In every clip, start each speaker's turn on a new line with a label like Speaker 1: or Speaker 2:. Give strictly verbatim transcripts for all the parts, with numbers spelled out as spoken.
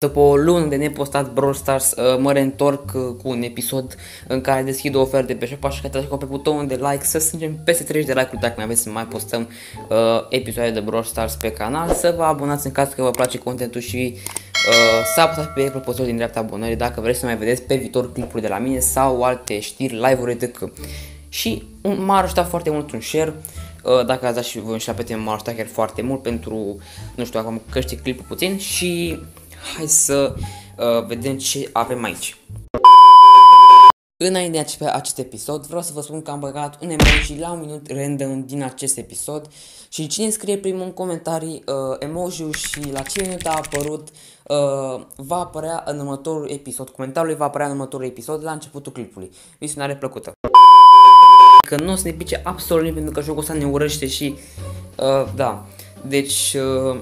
Speaker 1: După o lună de nepostat Brawl Stars, mă reîntorc cu un episod în care deschid o ofertă pe shop, așa că dați pe butonul de like să strângem peste treizeci de like-uri dacă mai aveți să mai postăm uh, episoade de Brawl Stars pe canal, să vă abonați în caz că vă place contentul și uh, să apăsați pe clopoțelul din dreapta abonării dacă vreți să mai vedeți pe viitor clipuri de la mine sau alte știri, live-uri, et cetera. Și m-a ajutat foarte mult un share. Dacă ați dat și voi un share pe tine, m-a ajutat chiar foarte mult pentru, nu știu, acum crește clipul puțin și hai să uh, vedem ce avem aici. Înainte de a începe acest episod, vreau să vă spun că am băgat un emoji la un minut random din acest episod și cine scrie primul în comentarii uh, emoji-ul și la ce minut a apărut uh, va apărea în următorul episod. Comentariul va apărea în următorul episod la începutul clipului. Visionare plăcută! Că nu o să ne pice absolut nimic pentru că jocul ăsta ne urăște și uh, da, deci uh,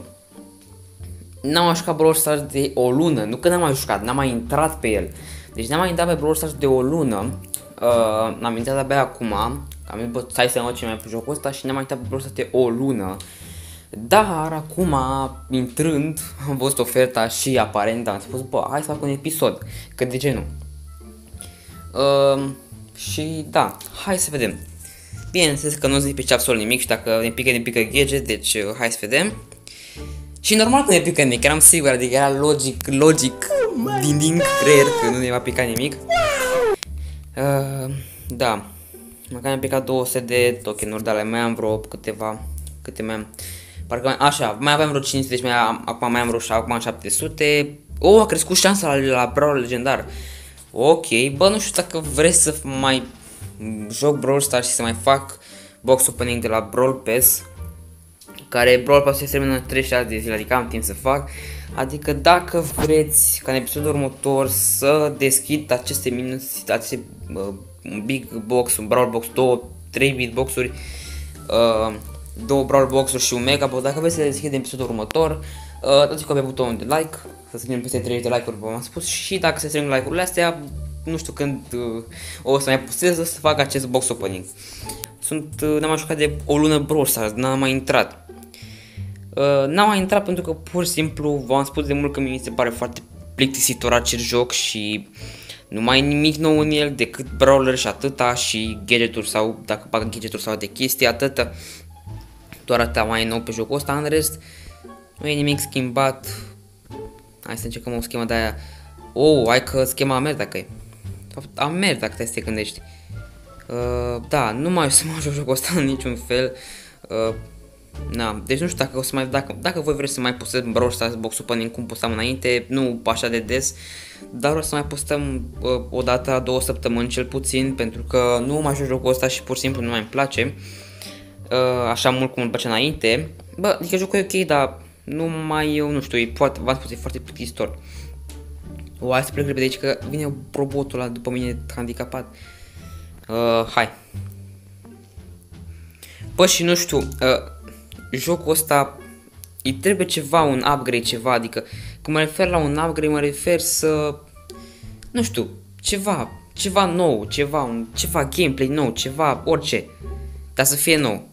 Speaker 1: n-am mai jucat Brawl Stars de o lună, nu că n-am mai jucat, n-am mai intrat pe el. Deci n-am mai intrat pe Brawl Stars de o lună, uh, n-am intrat abia acum, am zis, bă, stai să mă ce mai pe jocul ăsta și n-am mai intrat pe Brawl Stars de o lună. Dar acum, intrând, am văzut oferta și aparent am spus, bă, hai să fac un episod, că de ce nu? Uh, Și da, hai să vedem. Bineînțeles că nu se pice absolut nimic și dacă ne pică, ne pică gadget, deci uh, hai să vedem. Și normal că ne pică nimic, eram sigur, adică era logic, logic, din din creier că nu ne va pica nimic. Uh, da, măcar mi-am picat două sute de token-uri, dar mai am vreo câteva, câte mai am. Parcă mai, așa, mai aveam vreo cinci sute, deci mai am, acum mai am vreo acum am șapte sute. Oh, a crescut șansa la, la Brawl legendar. Ok, bă, nu știu dacă vreți să mai joc Brawl Stars și să mai fac box opening de la Brawl Pass, care Brawl Pass se termină în treizeci și șase de zile, adică am timp să fac. Adică dacă vreți ca în episodul următor să deschid aceste minus, aceste uh, big box, un Brawl Box, două, trei big boxuri, uh, două Brawl Box-uri și un mega box, dacă vreți să le deschid în episodul următor, uh, dați cu pe butonul de like, să strângem peste treizeci de like-uri, v-am spus, și dacă se strâng like-urile astea, nu știu când uh, o să mai postez să fac acest box opening. Sunt, uh, n-am mai jucat de o lună Brawl Stars, n-am mai intrat. Uh, n-am mai intrat pentru că pur și simplu v-am spus de mult că mi se pare foarte plictisitor acest joc și nu mai e nimic nou în el decât brawler și atâta și gadgeturi sau dacă bag gadgeturi sau de chestii, atâta. Doar atâta mai e nou pe jocul ăsta, în rest nu e nimic schimbat. Hai să încercăm o schemă de aia. Oh, hai că schema a mers dacă e. A mers dacă te, te gândești. Uh, da, nu mai o să mă joc jocul ăsta în niciun fel. Uh, na, deci nu știu dacă o să mai, dacă, dacă voi vreți să mai postez Brawl Stars box opening cum postam înainte, nu așa de des, dar o să mai postăm uh, o dată, două săptămâni cel puțin, pentru că nu mai joc jocul ăsta și pur și simplu nu mai îmi place. Uh, așa mult cum îmi place înainte. Bă, adică jocul e ok, dar nu mai, eu nu știu, e foarte, v-am spus, e foarte plictisitor. O, hai să plec repede aici că vine robotul ăla după mine handicapat. Uh, hai. Bă, și nu știu, uh, jocul ăsta îi trebuie ceva, un upgrade, ceva, adică când mă refer la un upgrade, mă refer să, nu știu, ceva, ceva nou, ceva, un, ceva gameplay nou, ceva, orice, dar să fie nou.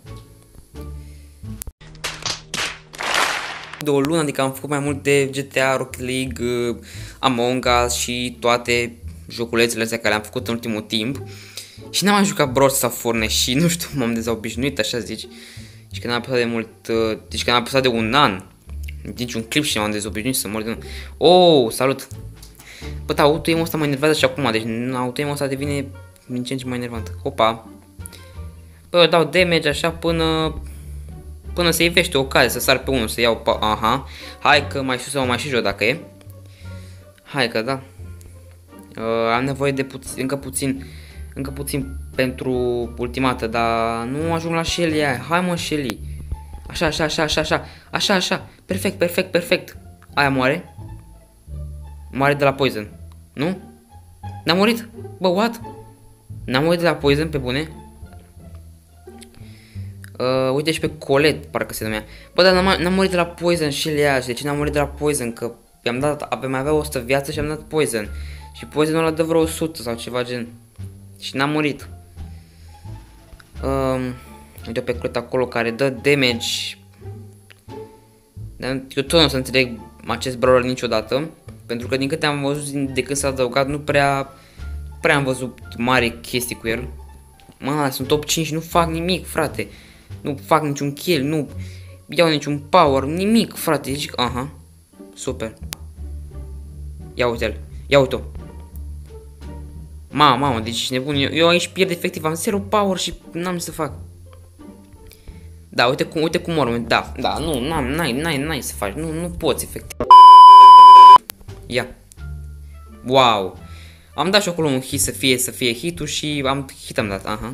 Speaker 1: De o lună, adică am făcut mai mult de G T A, Rocket League, uh, Among Us și toate joculețele astea care le-am făcut în ultimul timp. Și n-am mai jucat Brawl sau Fortnite și nu știu, m-am dezobișnuit, așa zici. Și că n-am apăsat de mult, uh, deci că n-am apăsat de un an, niciun clip și m-am dezobișnuit să mor de un... Oh, salut! Bă, da, auto-aim-ul ăsta mă enervează și acum, deci auto-aim-ul ăsta devine din ce în ce mai enervant. Opa! Bă, dau damage așa până... Până se ivește o cale, să sar pe unul, să iau pe... Aha. Hai că mai sus să mă mai și jos dacă e. Hai că da. Uh, am nevoie de puțin, încă puțin, încă puțin pentru ultimată, dar nu ajung la Shelly aia. Hai mă, Shelly. Așa, așa, așa, așa, așa, așa, așa. Perfect, perfect, perfect. Aia moare. Moare de la poison. Nu? N-a murit? Bă, what? N-a murit de la poison, pe bune? Uh, uite și pe Colette, parcă se numea. Bă, dar n-am murit de la poison și ele aia. De ce n-am murit de la poison? Că i-am dat, avea, mai avea o sută viață și am dat poison. Și poisonul ăla dă vreo o sută sau ceva gen. Și n-am murit. Um, uite pe Colette acolo care dă damage. Dar eu tot nu o să înțeleg acest brawler niciodată. Pentru că din câte am văzut de când s-a adăugat, nu prea, prea am văzut mare chestii cu el. Mă, sunt top cinci, nu fac nimic, frate. Nu fac niciun kill, nu iau niciun power, nimic, frate. Zic, aha, super. Ia uite-l, ia uite-o. Mamă, mamă, deci ești nebun. Eu, eu aici pierd efectiv, am zero power și n-am ce să fac. Da, uite cum, uite cum mor, da, da, nu, n-am, n-ai, n-ai, n-ai să faci, nu, nu poți efectiv. Ia. Wow. Am dat și acolo un hit să fie, să fie hit-ul și am hit am dat, aha.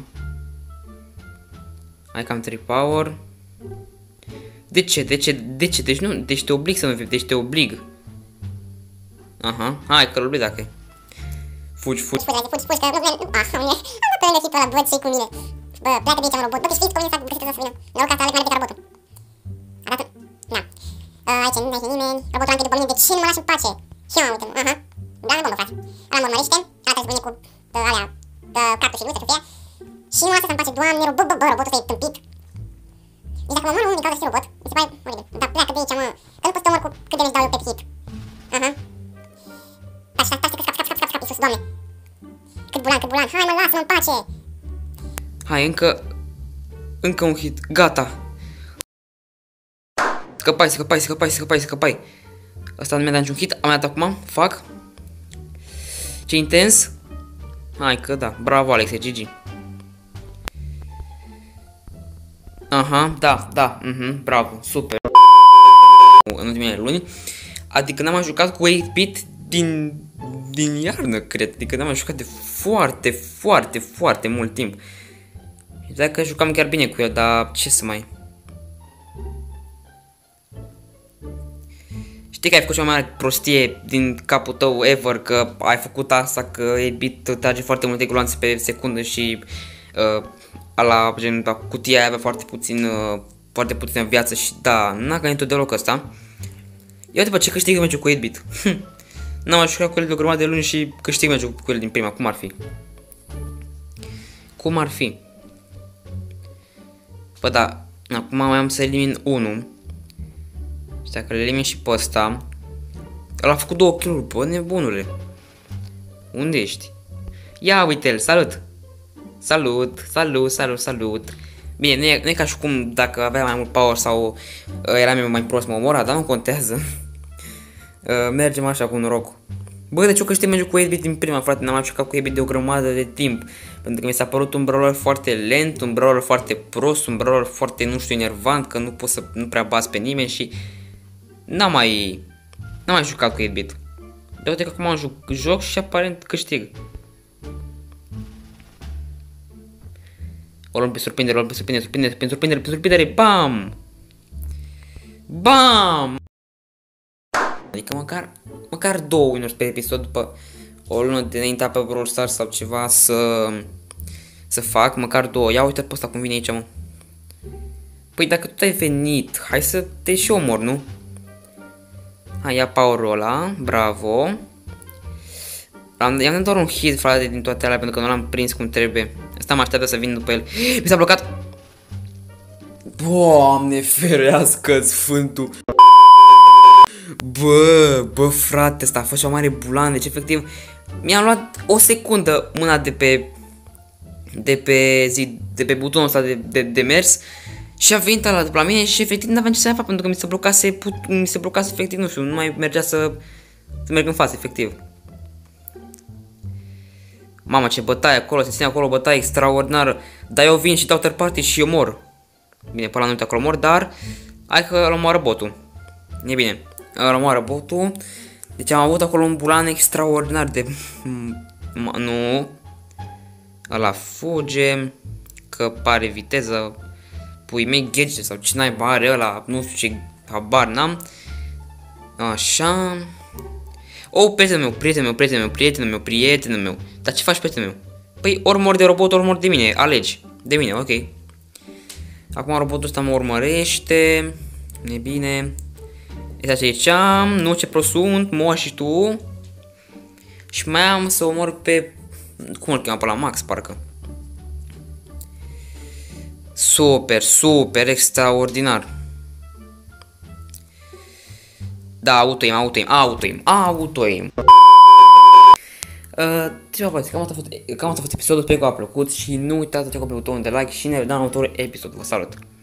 Speaker 1: Hai că am trei power. De ce, de ce, de ce, deci nu, deci te oblig să mă vii, deci te oblig. Aha, hai că-l oblig dacă e. Fugi, fugi.
Speaker 2: Fugi, fugi, fugi, că nu vreau, ah, am dat pe lângă hitul ăla, bă, ce-i cu mine? Bă, pleacă de aici, mă, robot, bă, tu știți că mine s-a găsit să vină. Noroc că asta aleg mai repede robotul. Arată, na. Aici, nu aici nimeni, robotul anti după mine, de ce nu mă lași în pace? Și mă, uite, aha. Da, nu, bombă, frate. Ăla mă urmărește, ăla trebuie să vine cu alea, cartul și nu, să fie. Și nu lasă să-mi pace, doamne, bă, bă, bă, robotul ăsta e tâmpit. Deci dacă mă omor unul din cauza și robot, mi se pare oribil. Dar pleacă de aici, mă, că nu poți să te omor cu cât damage dau eu pe hit. Aha. Taci, taci, taci, scap, scap, scap, scap, scap, Iisus, doamne. Cât bulan, cât bulan, hai mă, lasă-mă în pace.
Speaker 1: Hai, încă, încă un hit, gata. Scăpai, scăpai, scăpai, scăpai, scăpai. Asta nu mi-a dat niciun hit, am dat acum, fac. Ce intens. Hai că da, bravo Alex, G G. Aha, da, da, mhm, bravo, super. În ultimele luni. Adică n-am mai jucat cu opt bit din, din iarnă, cred. Adică n-am mai jucat de foarte, foarte, foarte mult timp. Dacă jucam chiar bine cu el, dar ce să mai... Știi că ai făcut cea mai mare prostie din capul tău ever, că ai făcut asta, că opt bit trage foarte multe gloanțe pe secundă și uh, ala, gen, cutia aia avea foarte puțin, uh, foarte puțină viață și da, n-a gândit deloc ăsta. Ia după ce câștig meciul cu opt bit. N-am mai jucat cu el de o grămadă de luni și câștig meciul cu el din prima, cum ar fi? Cum ar fi? Bă, da, acum mai am să elimin unul. Și dacă le elimin și pe ăsta... El a făcut două kill-uri, bă, nebunule. Unde ești? Ia uite-l, salut! Salut, salut, salut, salut! Bine, nu e, nu e ca și cum dacă avea mai mult power sau uh, era mai prost mă omora, dar nu contează. uh, mergem așa cu noroc. Bă, de ce eu câștig meciul cu opt bit din prima, frate? N-am mai jucat cu opt bit de o grămadă de timp. Pentru că mi s-a părut un brawler foarte lent, un brawler foarte prost, un brawler foarte, nu știu, enervant, că nu pot să, nu prea bas pe nimeni și... N-am mai... N-am mai jucat cu opt bit. De uite că acum am juc, joc și aparent câștig. O luăm pe surprindere, o luăm pe surprindere, surprindere, pe surprindere, pe surprindere, bam! Bam! Adică măcar, măcar două win-uri pe episod după o lună de înaintea pe Brawl Stars sau ceva să, să fac, măcar două. Ia uite pe ăsta cum vine aici, mă. Păi dacă tot ai venit, hai să te și omor, nu? Hai, ia power-ul ăla, bravo. Am, i-am dat doar un hit, frate, din toate alea, pentru că nu l-am prins cum trebuie. Asta mă așteaptă să vin după el. Mi s-a blocat. Doamne ferească sfântul. Bă, bă, frate, asta a fost o mare bulan. Deci, efectiv, mi-am luat o secundă mâna de pe De pe zi, de pe butonul ăsta de, de, de mers. Și a venit ăla după la mine și efectiv n-aveam ce să fac, pentru că mi se blocase, put, mi se blocase efectiv, nu știu, nu mai mergea să, să merg în față, efectiv. Mamă, ce bătaie acolo, se ține acolo o bătaie extraordinară. Dar eu vin și dau third party și eu mor. Bine, până la nu acolo mor, dar hai că îl omoară botul. E bine, îl omoară botul. Deci am avut acolo un bulan extraordinar de... Nu. Ăla fuge. Că pare viteză. Pui mei gadget sau ce naiba are ăla, nu știu ce habar n-am. Așa. O, prietenul meu, prietenul meu, prietenul meu, prietenul meu, prietenul meu. Dar ce faci, prietenul meu? Păi ori mor de robot, ori mor de mine, alegi. De mine, ok. Acum robotul ăsta mă urmărește. E bine. Este ce ziceam, nu ce prost sunt, mă și tu. Și mai am să omor pe... Cum îl cheamă pe la Max, parcă. Super, super, extraordinar. Da, auto-aim, auto-aim, auto-aim, auto-aim. Uh, ceva băieți, cam asta a fost, cam asta a fost episodul, sper că v-a plăcut și nu uitați să apăsați pe butonul de like și ne vedem în următorul episod. Vă salut!